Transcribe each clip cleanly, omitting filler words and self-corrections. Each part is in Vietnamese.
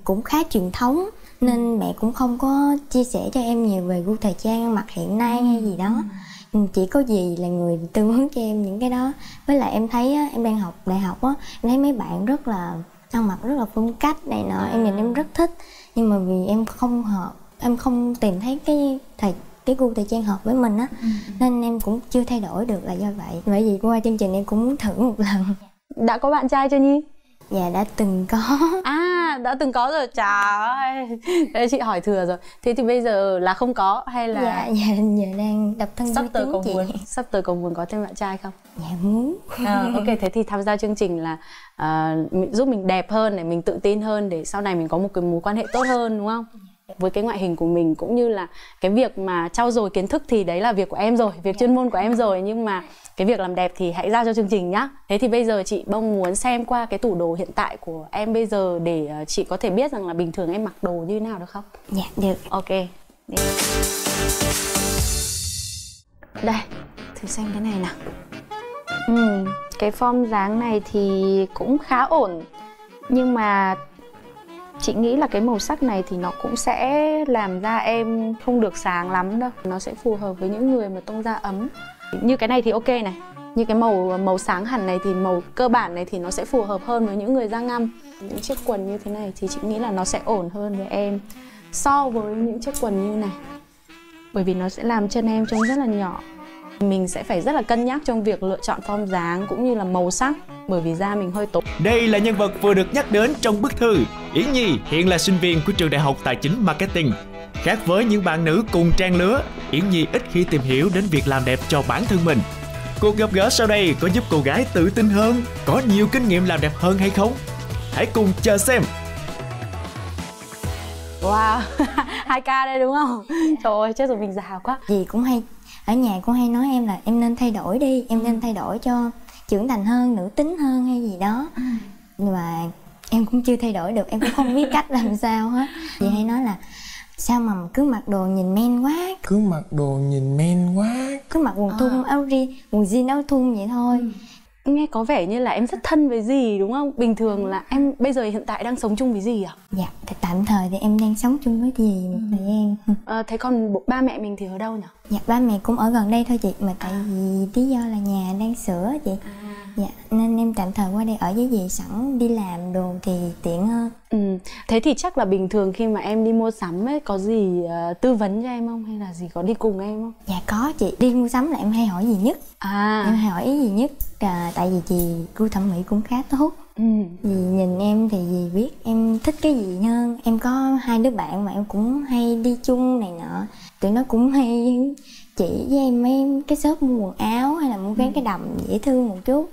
cũng khá truyền thống nên mẹ cũng không có chia sẻ cho em nhiều về gu thời trang ăn mặc hiện nay hay gì đó. Chỉ có dì là người tư vấn cho em những cái đó. Với lại em thấy á, em đang học đại học á, em thấy mấy bạn rất là ăn mặc rất là phong cách này nọ, em nhìn em rất thích. Nhưng mà vì em không hợp, em không tìm thấy cái gu thời trang hợp với mình á, nên em cũng chưa thay đổi được là do vậy. Bởi vì qua chương trình em cũng muốn thử một lần. Đã có bạn trai chưa Nhi? Dạ đã từng có. À, đã từng có rồi, trời ơi. Đấy, chị hỏi thừa rồi. Thế thì bây giờ là không có hay là... Dạ, giờ đang độc thân sắp tới có chị. muốn có thêm bạn trai không? Dạ muốn. Ok, thế thì tham gia chương trình là giúp mình đẹp hơn, để mình tự tin hơn, để sau này mình có một cái mối quan hệ tốt hơn, đúng không? Với cái ngoại hình của mình cũng như là cái việc mà trau dồi kiến thức thì đấy là việc của em rồi, việc chuyên môn của em rồi, nhưng mà cái việc làm đẹp thì hãy giao cho chương trình nhá. Thế thì bây giờ chị mong muốn xem qua cái tủ đồ hiện tại của em bây giờ để chị có thể biết rằng là bình thường em mặc đồ như thế nào được không? Dạ được. Ok. Đi. Đây, thử xem cái này nào. Cái form dáng này thì cũng khá ổn, nhưng mà chị nghĩ là cái màu sắc này thì nó cũng sẽ làm da em không được sáng lắm đâu. Nó sẽ phù hợp với những người mà tông da ấm. Như cái này thì ok này. Như cái màu sáng hẳn này thì màu cơ bản này thì nó sẽ phù hợp hơn với những người da ngăm. Những chiếc quần như thế này thì chị nghĩ là nó sẽ ổn hơn với em so với những chiếc quần như này. Bởi vì nó sẽ làm chân em trông rất là nhỏ. Mình sẽ phải rất là cân nhắc trong việc lựa chọn form dáng cũng như là màu sắc, bởi vì da mình hơi tối. Đây là nhân vật vừa được nhắc đến trong bức thư. Yến Nhi hiện là sinh viên của trường Đại học Tài chính Marketing. Khác với những bạn nữ cùng trang lứa, Yến Nhi ít khi tìm hiểu đến việc làm đẹp cho bản thân mình. Cuộc gặp gỡ sau đây có giúp cô gái tự tin hơn, có nhiều kinh nghiệm làm đẹp hơn hay không? Hãy cùng chờ xem. Wow, 2K đây đúng không? Trời ơi, chết rồi, mình già quá. Dì cũng hay, ở nhà cũng hay nói em là em nên thay đổi đi, em nên thay đổi cho trưởng thành hơn, nữ tính hơn hay gì đó. Nhưng mà em cũng chưa thay đổi được, em cũng không biết cách làm sao hết. Dì hay nói là sao mà cứ mặc đồ nhìn men quá, cứ mặc đồ nhìn men quá, cứ mặc quần thun áo quần jean áo thun vậy thôi. Nghe có vẻ như là em rất thân với dì đúng không? Bình thường là em bây giờ hiện tại đang sống chung với dì à? Dạ, tạm thời thì em đang sống chung với dì một thời gian. Thế còn ba mẹ mình thì ở đâu nhỉ? Dạ, ba mẹ cũng ở gần đây thôi chị, mà tại vì lý do là nhà đang sửa chị. Dạ, nên em tạm thời qua đây ở với dì, sẵn đi làm đồ thì tiện hơn. Thế thì chắc là bình thường khi mà em đi mua sắm ấy, có gì tư vấn cho em không? Hay là dì có đi cùng em không? Dạ có chị, đi mua sắm là em hay hỏi dì nhất. Em hay hỏi dì nhất, tại vì dì gu thẩm mỹ cũng khá tốt. Dì nhìn em thì dì biết em thích cái gì hơn. Em có 2 đứa bạn mà em cũng hay đi chung này nọ, tụi nó cũng hay chỉ với em mấy cái shop mua quần áo hay là mua cái đầm dễ thương một chút,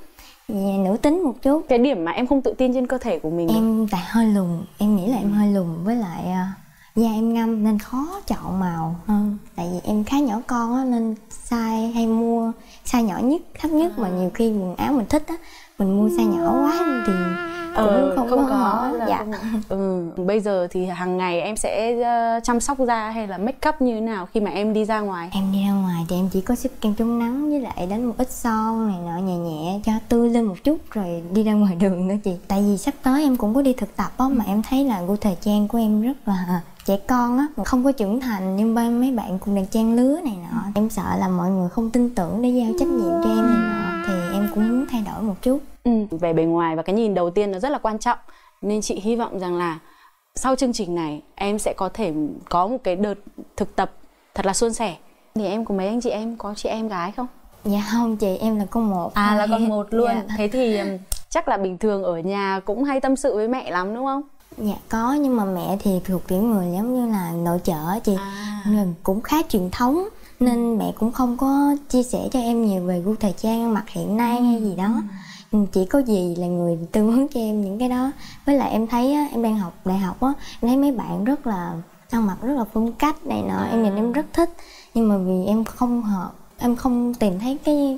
nữ tính một chút. Cái điểm mà em không tự tin trên cơ thể của mình em tại hơi lùn, em nghĩ là em hơi lùn, với lại da em ngăm nên khó chọn màu hơn. Tại vì em khá nhỏ con á, nên size hay mua size nhỏ nhất, thấp nhất, mà nhiều khi quần áo mình thích á, mình mua size nhỏ quá thì cũng không có. Dạ. Bây giờ thì hàng ngày em sẽ chăm sóc da hay là make up như thế nào khi mà em đi ra ngoài? Em đi ra ngoài thì em chỉ có xịt kem chống nắng với lại đánh một ít son này nọ nhẹ nhẹ cho tươi lên một chút rồi đi ra ngoài đường nữa chị. Tại vì sắp tới em cũng có đi thực tập á, mà em thấy là gu thời trang của em rất là trẻ con á, không có trưởng thành như mấy bạn cùng đàn trang lứa này nọ. Em sợ là mọi người không tin tưởng để giao trách nhiệm cho em này nọ, thì em cũng muốn thay đổi một chút. Về bề ngoài và cái nhìn đầu tiên nó rất là quan trọng, nên chị hy vọng rằng là sau chương trình này em sẽ có thể có một cái đợt thực tập thật là suôn sẻ. Thì em có mấy anh chị em, có chị em gái không? Dạ không chị, em là con một. Là con một luôn. Dạ. Thế thì chắc là bình thường ở nhà cũng hay tâm sự với mẹ lắm đúng không? Dạ có, nhưng mà mẹ thì thuộc kiểu người giống như là nội trợ chị, nên cũng khá truyền thống, nên mẹ cũng không có chia sẻ cho em nhiều về gu thời trang ăn mặc hiện nay hay gì đó. Chỉ có dì là người tư vấn cho em những cái đó. Với lại em thấy á, em đang học đại học á, em thấy mấy bạn rất là ăn mặc rất là phong cách này nọ, em nhìn em rất thích. Nhưng mà vì em không hợp, em không tìm thấy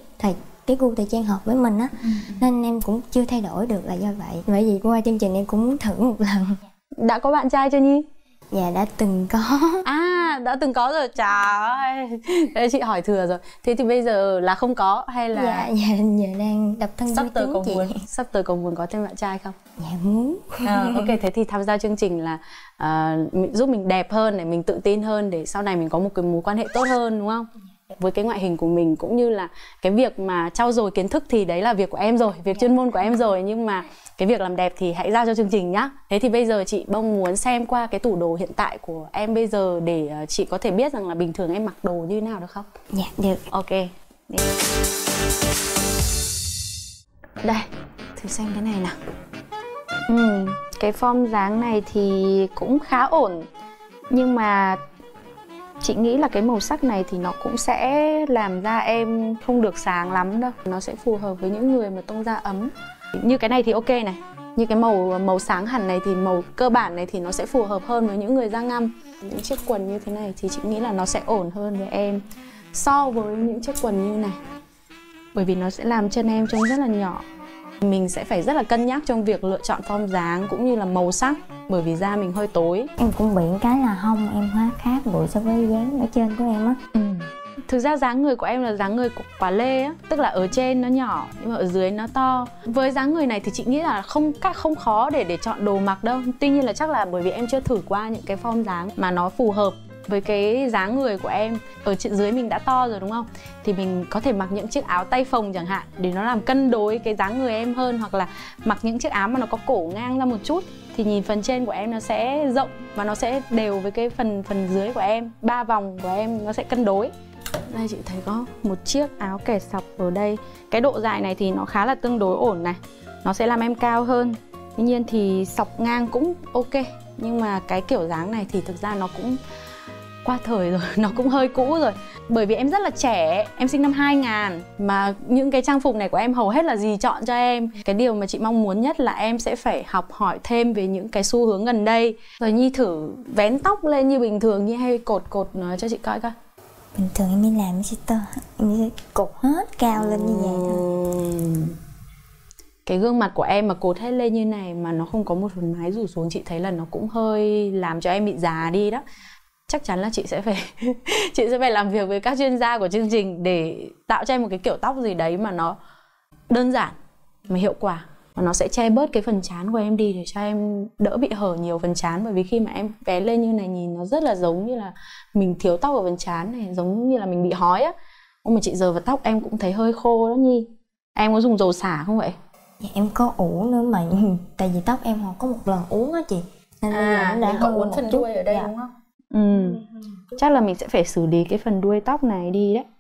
cái gu thời trang hợp với mình á, nên em cũng chưa thay đổi được là do vậy. Bởi vì qua chương trình em cũng muốn thử một lần. Đã có bạn trai chưa Nhi? Dạ đã từng có. ha, đã từng có rồi, trời ơi. Đấy, chị hỏi thừa rồi. Thế thì bây giờ là không có hay là Dạ giờ đang độc thân sắp vui tới tính có chị. sắp tới có muốn có thêm bạn trai không? Dạ muốn. Ok, thế thì tham gia chương trình là giúp mình đẹp hơn để mình tự tin hơn, để sau này mình có một cái mối quan hệ tốt hơn, đúng không? Với cái ngoại hình của mình cũng như là cái việc mà trau dồi kiến thức thì đấy là việc của em rồi, việc chuyên môn của em rồi, nhưng mà cái việc làm đẹp thì hãy giao cho chương trình nhá. Thế thì bây giờ chị mong muốn xem qua cái tủ đồ hiện tại của em bây giờ để chị có thể biết rằng là bình thường em mặc đồ như thế nào được không? Dạ được. Ok. Đi. Đây, thử xem cái này nào. Cái form dáng này thì cũng khá ổn, nhưng mà chị nghĩ là cái màu sắc này thì nó cũng sẽ làm da em không được sáng lắm đâu. Nó sẽ phù hợp với những người mà tông da ấm. Như cái này thì ok này. Như cái màu sáng hẳn này thì màu cơ bản này thì nó sẽ phù hợp hơn với những người da ngăm. Những chiếc quần như thế này thì chị nghĩ là nó sẽ ổn hơn với em so với những chiếc quần như này. Bởi vì nó sẽ làm chân em trông rất là nhỏ. Mình sẽ phải rất là cân nhắc trong việc lựa chọn form dáng cũng như là màu sắc, bởi vì da mình hơi tối. Em cũng bị cái là hông em hóa khác bụi so với dáng ở trên của em á. Thực ra dáng người của em là dáng người của quả lê á, tức là ở trên nó nhỏ nhưng mà ở dưới nó to. Với dáng người này thì chị nghĩ là không khó để chọn đồ mặc đâu. Tuy nhiên là chắc là bởi vì em chưa thử qua những cái form dáng mà nó phù hợp với cái dáng người của em. Ở trên dưới mình đã to rồi đúng không? Thì mình có thể mặc những chiếc áo tay phồng chẳng hạn để nó làm cân đối cái dáng người em hơn, hoặc là mặc những chiếc áo mà nó có cổ ngang ra một chút thì nhìn phần trên của em nó sẽ rộng và nó sẽ đều với cái phần dưới của em. 3 vòng của em nó sẽ cân đối. Đây chị thấy có một chiếc áo kẻ sọc ở đây. Cái độ dài này thì nó khá là tương đối ổn này. Nó sẽ làm em cao hơn. Tuy nhiên thì sọc ngang cũng ok. Nhưng mà cái kiểu dáng này thì thực ra nó cũng qua thời rồi, nó cũng hơi cũ rồi. Bởi vì em rất là trẻ, em sinh năm 2000 mà những cái trang phục này của em hầu hết là dì chọn cho em. Cái điều mà chị mong muốn nhất là em sẽ phải học hỏi thêm về những cái xu hướng gần đây. Rồi Nhi thử vén tóc lên như bình thường Nhi hay cột cho chị coi coi. Bình thường em đi làm em sẽ em sẽ cột hết cao lên như vậy thôi. Cái gương mặt của em mà cột hết lên như này mà nó không có một phần mái rủ xuống, chị thấy là nó cũng hơi làm cho em bị già đi đó. Chắc chắn là chị sẽ phải làm việc với các chuyên gia của chương trình để tạo cho em một cái kiểu tóc gì đấy mà nó đơn giản mà hiệu quả, và nó sẽ che bớt cái phần trán của em đi để cho em đỡ bị hở nhiều phần trán. Bởi vì khi mà em vén lên như này nhìn nó rất là giống như là mình thiếu tóc ở phần trán này, giống như là mình bị hói á. Nhưng mà chị giờ vào tóc em cũng thấy hơi khô đó Nhi. Em có dùng dầu xả không vậy? Dạ, em có ủ nữa mà tại vì tóc em có một lần uống á chị, nên là nó đã có hư uốn một phần chút. đuôi ở đây Dạ. đúng không? Chắc là mình sẽ phải xử lý cái phần đuôi tóc này đi đấy.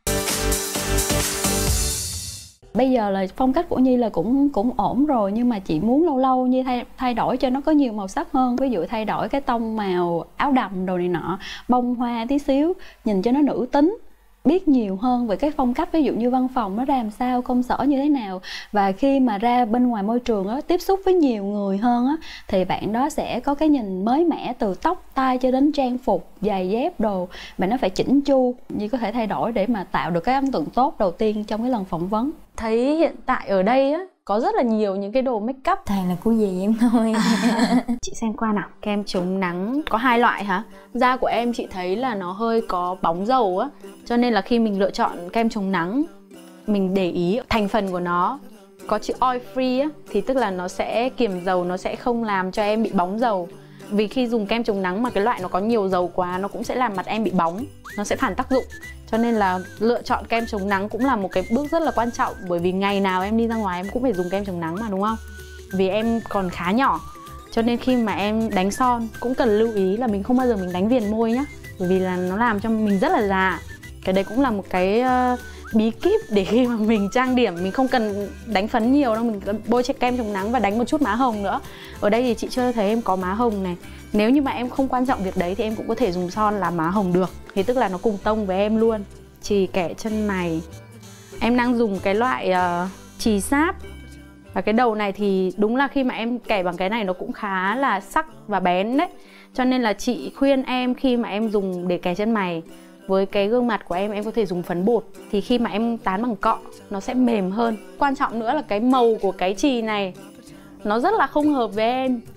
Bây giờ là phong cách của Nhi là cũng ổn rồi, nhưng mà chị muốn lâu lâu Nhi thay đổi cho nó có nhiều màu sắc hơn. Ví dụ thay đổi cái tông màu áo đầm đồ này nọ, bông hoa tí xíu, nhìn cho nó nữ tính, biết nhiều hơn về cái phong cách, ví dụ như văn phòng nó ra làm sao, công sở như thế nào. Và khi mà ra bên ngoài môi trường á, tiếp xúc với nhiều người hơn á, thì bạn đó sẽ có cái nhìn mới mẻ từ tóc, tai cho đến trang phục, giày dép đồ. Bạn nó phải chỉnh chu, Nhi có thể thay đổi để mà tạo được cái ấn tượng tốt đầu tiên trong cái lần phỏng vấn. Thấy hiện tại ở đây á có rất là nhiều những cái đồ make up. Toàn là của dì em thôi. Chị xem qua nào. Kem chống nắng có 2 loại hả? Da của em chị thấy là nó hơi có bóng dầu á, cho nên là khi mình lựa chọn kem chống nắng, mình để ý thành phần của nó có chữ oil free á, thì tức là nó sẽ kiềm dầu, nó sẽ không làm cho em bị bóng dầu. Vì khi dùng kem chống nắng mà cái loại nó có nhiều dầu quá, nó cũng sẽ làm mặt em bị bóng, nó sẽ phản tác dụng. Cho nên là lựa chọn kem chống nắng cũng là một cái bước rất là quan trọng. Bởi vì ngày nào em đi ra ngoài em cũng phải dùng kem chống nắng mà, đúng không? Vì em còn khá nhỏ, cho nên khi mà em đánh son cũng cần lưu ý là mình không bao giờ mình đánh viền môi nhá. Bởi vì là nó làm cho mình rất là già. Cái đấy cũng là một cái bí kíp để khi mà mình trang điểm mình không cần đánh phấn nhiều đâu, mình bôi trên kem chống nắng và đánh một chút má hồng nữa. Ở đây thì chị chưa thấy em có má hồng này. Nếu như mà em không quan trọng việc đấy thì em cũng có thể dùng son làm má hồng được, thì tức là nó cùng tông với em luôn. Chì kẻ chân mày em đang dùng cái loại chì sáp. Và cái đầu này thì đúng là khi mà em kẻ bằng cái này nó cũng khá là sắc và bén đấy. Cho nên là chị khuyên em khi mà em dùng để kẻ chân mày, với cái gương mặt của em có thể dùng phấn bột. Thì khi mà em tán bằng cọ nó sẽ mềm hơn. Quan trọng nữa là cái màu của cái chì này nó rất là không hợp với em.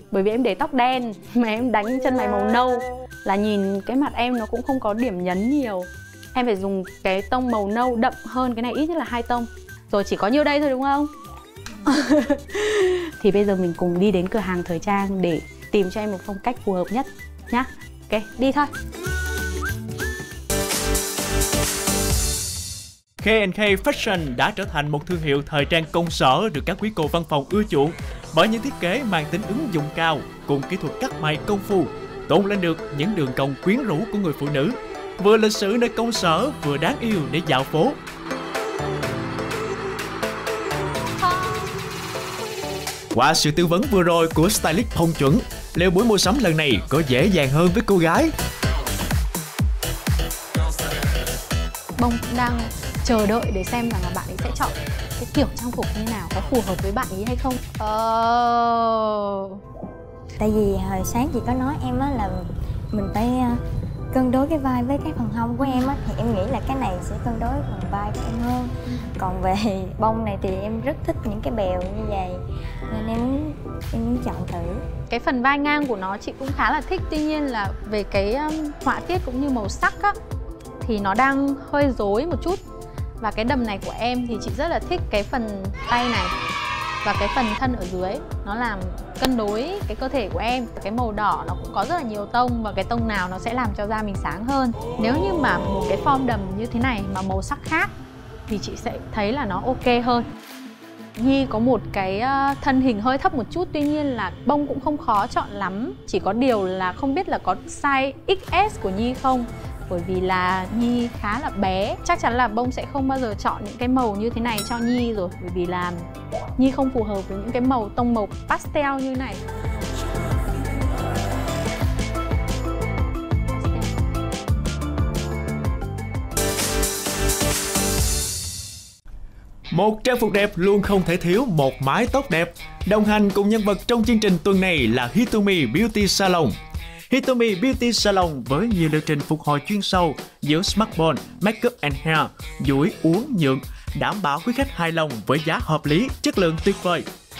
bởi vì em để tóc đen mà em đánh chân mày màu nâu là nhìn cái mặt em nó cũng không có điểm nhấn nhiều. Em phải dùng cái tông màu nâu đậm hơn cái này ít nhất là 2 tông. Rồi chỉ có nhiêu đây thôi đúng không? Thì bây giờ mình cùng đi đến cửa hàng thời trang để tìm cho em một phong cách phù hợp nhất nhá. Ok, đi thôi. K&K Fashion đã trở thành một thương hiệu thời trang công sở được các quý cô văn phòng ưa chuộng bởi những thiết kế mang tính ứng dụng cao cùng kỹ thuật cắt may công phu, tôn lên được những đường cong quyến rũ của người phụ nữ, vừa lịch sự nơi công sở vừa đáng yêu để dạo phố. Qua sự tư vấn vừa rồi của stylist Thông Chuẩn, liệu buổi mua sắm lần này có dễ dàng hơn với cô gái? Bông cũng đang chờ đợi để xem rằng là bạn ấy sẽ chọn cái kiểu trang phục như nào, có phù hợp với bạn ấy hay không. Tại vì hồi sáng chị có nói em á là mình phải cân đối cái vai với cái phần hông của em á, thì em nghĩ là cái này sẽ cân đối phần vai của em hơn. Còn về bông này thì em rất thích những cái bèo như vậy nên em muốn chọn thử. Cái phần vai ngang của nó chị cũng khá là thích, tuy nhiên là về cái họa tiết cũng như màu sắc á thì nó đang hơi rối một chút. Và cái đầm này của em thì chị rất là thích cái phần tay này và cái phần thân ở dưới, nó làm cân đối cái cơ thể của em. Cái màu đỏ nó cũng có rất là nhiều tông và cái tông nào nó sẽ làm cho da mình sáng hơn. Nếu như mà một cái form đầm như thế này mà màu sắc khác thì chị sẽ thấy là nó ok hơn. Nhi có một cái thân hình hơi thấp một chút, tuy nhiên là bông cũng không khó chọn lắm. Chỉ có điều là không biết là có size XS của Nhi không. Bởi vì là Nhi khá là bé, chắc chắn là bông sẽ không bao giờ chọn những cái màu như thế này cho Nhi rồi. Bởi vì là Nhi không phù hợp với những cái tông màu pastel như này. Một trang phục đẹp luôn không thể thiếu một mái tóc đẹp. Đồng hành cùng nhân vật trong chương trình tuần này là Hitomi Beauty Salon. Hitomi Beauty Salon với nhiều liệu trình phục hồi chuyên sâu giữa smartphone, makeup and hair, duỗi, uốn, nhuộm, đảm bảo quý khách hài lòng với giá hợp lý, chất lượng tuyệt vời.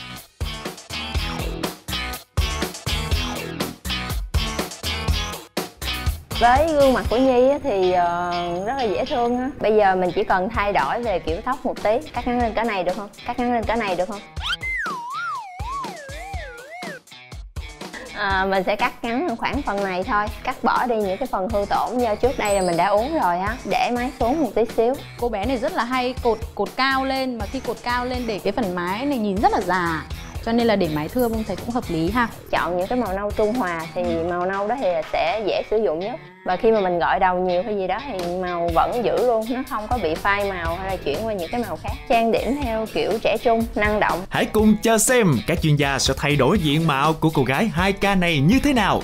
Với gương mặt của Nhi thì rất là dễ thương. Bây giờ mình chỉ cần thay đổi về kiểu tóc một tí. Cắt ngắn lên cỡ này được không? Cắt ngắn lên cỡ này được không? Mình sẽ cắt ngắn khoảng phần này thôi, cắt bỏ đi những cái phần hư tổn do trước đây là mình đã uống rồi á. Để mái xuống một tí xíu. Cô bé này rất là hay cột cao lên, mà khi cột cao lên để cái phần mái này nhìn rất là già, cho nên là để mái thưa bông thấy cũng hợp lý ha. Chọn những cái màu nâu trung hòa thì màu nâu đó thì sẽ dễ sử dụng nhất. Và khi mà mình gội đầu nhiều hay gì đó thì màu vẫn giữ luôn, nó không có bị phai màu hay là chuyển qua những cái màu khác. Trang điểm theo kiểu trẻ trung, năng động. Hãy cùng chờ xem các chuyên gia sẽ thay đổi diện mạo của cô gái 2K này như thế nào.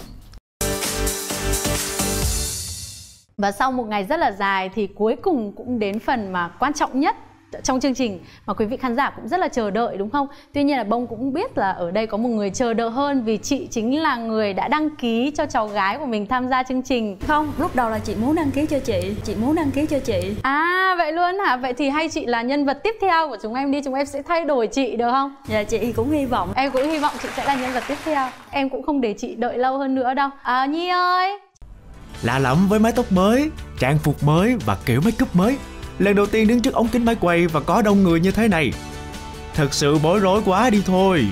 Và sau một ngày rất là dài thì cuối cùng cũng đến phần mà quan trọng nhất trong chương trình mà quý vị khán giả cũng rất là chờ đợi, đúng không? Tuy nhiên là bông cũng biết là ở đây có một người chờ đợi hơn, vì chị chính là người đã đăng ký cho cháu gái của mình tham gia chương trình. Không, lúc đầu là chị muốn đăng ký cho chị muốn đăng ký cho chị. À vậy luôn hả? Vậy thì hay chị là nhân vật tiếp theo của chúng em đi, chúng em sẽ thay đổi chị được không? Dạ chị cũng hy vọng. Em cũng hy vọng chị sẽ là nhân vật tiếp theo. Em cũng không để chị đợi lâu hơn nữa đâu. Nhi ơi! Lạ lẫm với mái tóc mới, trang phục mới và kiểu make up mới. Lần đầu tiên đứng trước ống kính máy quay và có đông người như thế này, thật sự bối rối quá đi thôi.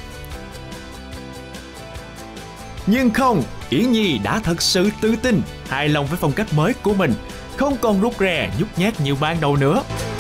Nhưng không, Yến Nhi đã thật sự tự tin, hài lòng với phong cách mới của mình, không còn rụt rè, nhút nhát như ban đầu nữa.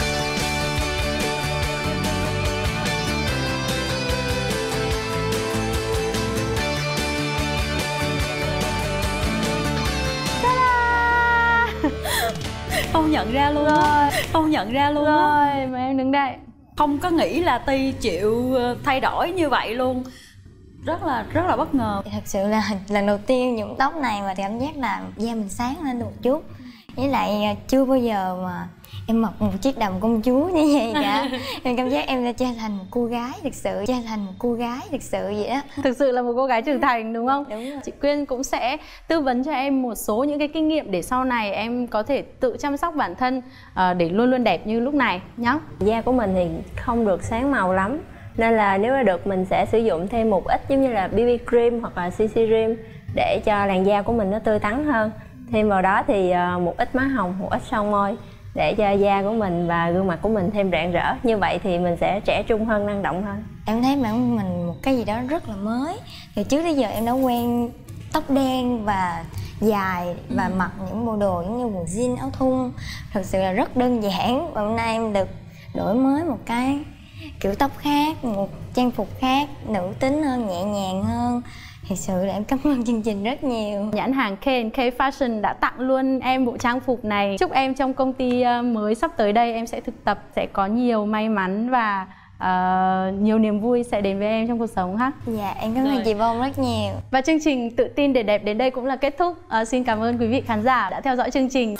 Không nhận ra luôn á. Không nhận ra luôn á. Rồi, mà em đứng đây. Không có nghĩ là Ti chịu thay đổi như vậy luôn. Rất là bất ngờ. Thật sự là lần đầu tiên nhuộm tóc này mà cảm giác là da mình sáng lên được một chút. Với lại chưa bao giờ mà em mặc một chiếc đầm công chúa như vậy cả. Em cảm giác em đã trở thành một cô gái thực sự, vậy đó. Thực sự là một cô gái trưởng thành, đúng không? Đúng rồi. Chị Quyên cũng sẽ tư vấn cho em một số những cái kinh nghiệm để sau này em có thể tự chăm sóc bản thân để luôn luôn đẹp như lúc này nhá. Da của mình thì không được sáng màu lắm, Nên là nếu mà được mình sẽ sử dụng thêm một ít giống như là BB cream hoặc là CC cream để cho làn da của mình nó tươi tắn hơn. Thêm vào đó thì một ít má hồng, một ít son môi để cho da của mình và gương mặt của mình thêm rạng rỡ. Như vậy thì mình sẽ trẻ trung hơn, năng động hơn. Em thấy bản mình một cái gì đó rất là mới. Từ trước đến giờ em đã quen tóc đen và dài và mặc những bộ đồ giống như quần jean, áo thun thật sự là rất đơn giản. Và hôm nay em được đổi mới một cái kiểu tóc khác, một trang phục khác, nữ tính hơn, nhẹ nhàng hơn. Thật sự là em cảm ơn chương trình rất nhiều. Nhãn hàng K&K Fashion đã tặng luôn em bộ trang phục này. Chúc em trong công ty mới sắp tới đây em sẽ thực tập, sẽ có nhiều may mắn và nhiều niềm vui sẽ đến với em trong cuộc sống ha. Dạ, em cảm ơn chị Bông rất nhiều. Và chương trình Tự tin để đẹp đến đây cũng là kết thúc. Xin cảm ơn quý vị khán giả đã theo dõi chương trình.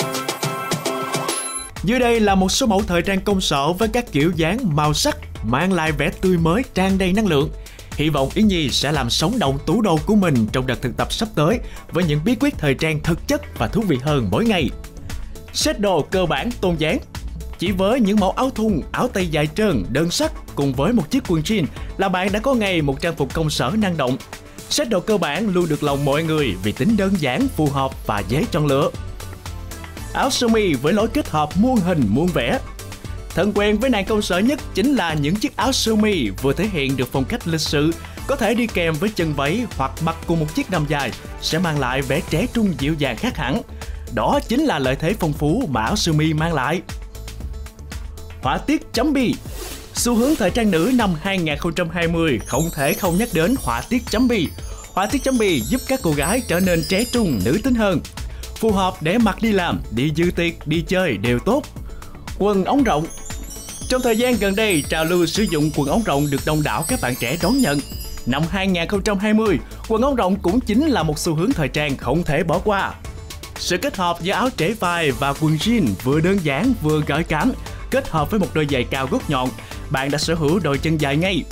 Dưới đây là một số mẫu thời trang công sở với các kiểu dáng, màu sắc mang lại vẻ tươi mới, tràn đầy năng lượng. Hy vọng Yến Nhi sẽ làm sống động tủ đồ của mình trong đợt thực tập sắp tới với những bí quyết thời trang thực chất và thú vị hơn mỗi ngày. Set đồ cơ bản tôn dáng. Chỉ với những mẫu áo thun, áo tay dài trơn, đơn sắc cùng với một chiếc quần jean là bạn đã có ngay một trang phục công sở năng động. Set đồ cơ bản luôn được lòng mọi người vì tính đơn giản, phù hợp và dễ chọn lựa. Áo sơ mi với lối kết hợp muôn hình muôn vẻ. Thân quen với nàng công sở nhất chính là những chiếc áo sơ mi vừa thể hiện được phong cách lịch sự, có thể đi kèm với chân váy hoặc mặc cùng một chiếc đầm dài sẽ mang lại vẻ trẻ trung dịu dàng khác hẳn. Đó chính là lợi thế phong phú mà áo sơ mi mang lại. Họa tiết chấm bi. Xu hướng thời trang nữ năm 2020 không thể không nhắc đến họa tiết chấm bi. Họa tiết chấm bi giúp các cô gái trở nên trẻ trung, nữ tính hơn, phù hợp để mặc đi làm, đi dự tiệc, đi chơi đều tốt. Quần ống rộng. Trong thời gian gần đây, trào lưu sử dụng quần ống rộng được đông đảo các bạn trẻ đón nhận. Năm 2020, quần ống rộng cũng chính là một xu hướng thời trang không thể bỏ qua. Sự kết hợp giữa áo trễ vai và quần jean vừa đơn giản vừa gợi cảm, kết hợp với một đôi giày cao gót nhọn, bạn đã sở hữu đôi chân dài ngay.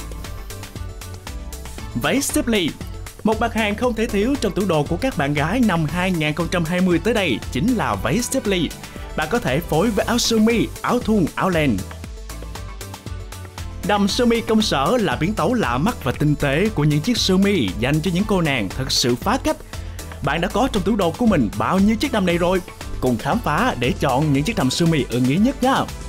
Váy xếp ly. Một mặt hàng không thể thiếu trong tủ đồ của các bạn gái năm 2020 tới đây chính là váy xếp ly. Bạn có thể phối với áo sơ mi, áo thun, áo len. Đầm sơ mi công sở là biến tấu lạ mắt và tinh tế của những chiếc sơ mi dành cho những cô nàng thật sự phá cách. Bạn đã có trong tủ đồ của mình bao nhiêu chiếc đầm này rồi? Cùng khám phá để chọn những chiếc đầm sơ mi ưng ý nhất nhé.